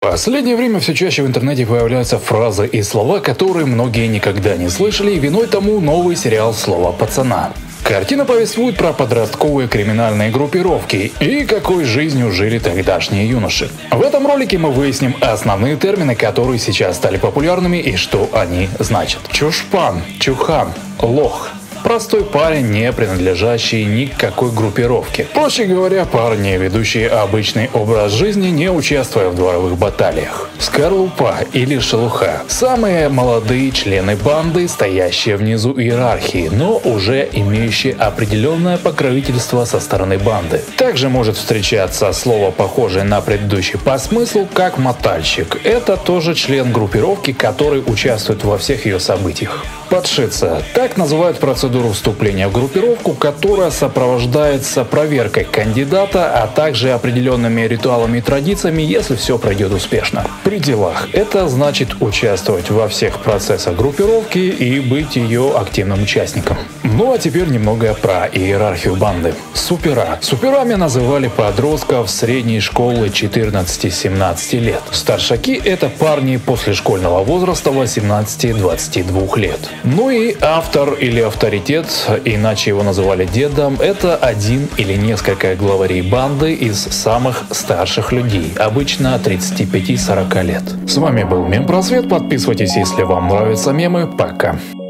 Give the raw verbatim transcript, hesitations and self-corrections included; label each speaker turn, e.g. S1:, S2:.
S1: В последнее время все чаще в интернете появляются фразы и слова, которые многие никогда не слышали, и виной тому новый сериал «Слово пацана». Картина повествует про подростковые криминальные группировки и какой жизнью жили тогдашние юноши. В этом ролике мы выясним основные термины, которые сейчас стали популярными и что они значат. Чушпан, чухан, лох. Простой парень, не принадлежащий ни к какой группировке. Проще говоря, парни, ведущие обычный образ жизни, не участвуя в дворовых баталиях. Скорлупа или шелуха. Самые молодые члены банды, стоящие внизу иерархии, но уже имеющие определенное покровительство со стороны банды. Также может встречаться слово, похожее на предыдущий по смыслу, как мотальщик. Это тоже член группировки, который участвует во всех ее событиях. Подшиться. Так называют процедуру вступления в группировку, которая сопровождается проверкой кандидата, а также определенными ритуалами и традициями, если все пройдет успешно. При делах. Это значит участвовать во всех процессах группировки и быть ее активным участником. Ну а теперь немного про иерархию банды. Супера. Суперами называли подростков средней школы четырнадцати-семнадцати лет. Старшаки — это парни после школьного возраста восемнадцати-двадцати двух лет. Ну и автор или авторитет, иначе его называли дедом, это один или несколько главарей банды из самых старших людей, обычно тридцати пяти-сорока лет. С вами был Мемпросвет, подписывайтесь, если вам нравятся мемы, пока.